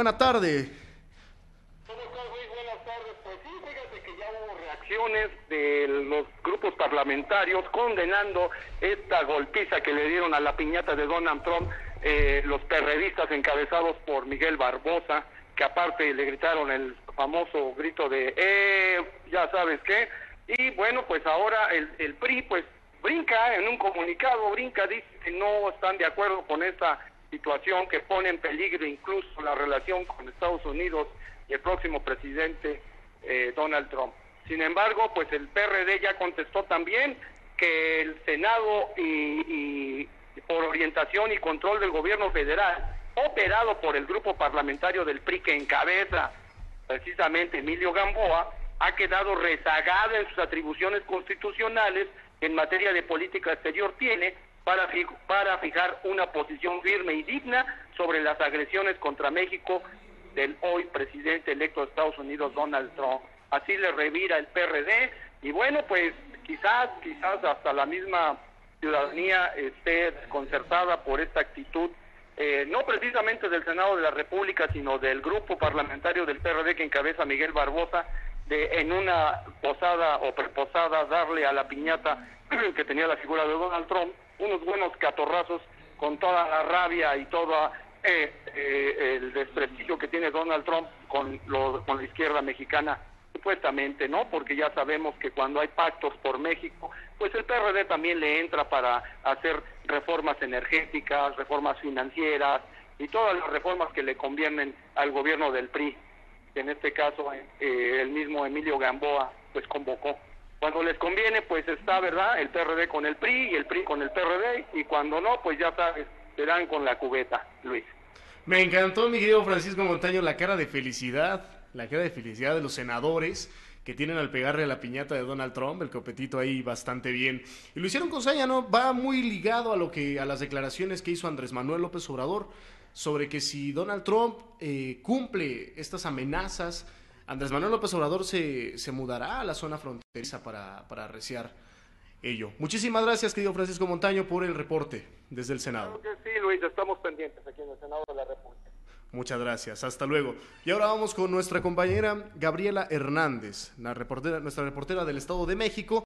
Buena tarde. ¿Cómo estás, Luis? Buenas tardes. Pues sí, fíjate que ya hubo reacciones de los grupos parlamentarios condenando esta golpiza que le dieron a la piñata de Donald Trump, los perredistas encabezados por Miguel Barbosa, que aparte le gritaron el famoso grito de ya sabes qué. Y bueno, pues ahora el PRI pues brinca en un comunicado, dice que no están de acuerdo con esta situación que pone en peligro incluso la relación con Estados Unidos y el próximo presidente Donald Trump. Sin embargo, pues el PRD ya contestó también que el Senado y por orientación y control del gobierno federal, operado por el grupo parlamentario del PRI que encabeza precisamente Emilio Gamboa, ha quedado rezagada en sus atribuciones constitucionales en materia de política exterior para fijar una posición firme y digna sobre las agresiones contra México del hoy presidente electo de Estados Unidos, Donald Trump. Así le revira el PRD y bueno, pues quizás hasta la misma ciudadanía esté desconcertada por esta actitud, no precisamente del Senado de la República, sino del grupo parlamentario del PRD que encabeza Miguel Barbosa, de en una posada o preposada darle a la piñata que tenía la figura de Donald Trump unos buenos catorrazos con toda la rabia y todo el desprestigio que tiene Donald Trump con la izquierda mexicana, supuestamente, ¿no? Porque ya sabemos que cuando hay pactos por México, pues el PRD también le entra para hacer reformas energéticas, reformas financieras y todas las reformas que le convienen al gobierno del PRI, que en este caso el mismo Emilio Gamboa pues convocó. Cuando les conviene, pues está, ¿verdad?, el PRD con el PRI y el PRI con el PRD, y cuando no, pues ya sabes, se dan con la cubeta, Luis. Me encantó, mi querido Francisco Montaño, la cara de felicidad de los senadores que tienen al pegarle a la piñata de Donald Trump, el copetito ahí bastante bien. Y lo hicieron con saña, ¿no? Va muy ligado a las declaraciones que hizo Andrés Manuel López Obrador sobre que si Donald Trump cumple estas amenazas, Andrés Manuel López Obrador se mudará a la zona fronteriza para arreciar ello. Muchísimas gracias, querido Francisco Montaño, por el reporte desde el Senado. Claro que sí, Luis, estamos pendientes aquí en el Senado de la República. Muchas gracias, hasta luego. Y ahora vamos con nuestra compañera Gabriela Hernández, nuestra reportera del Estado de México.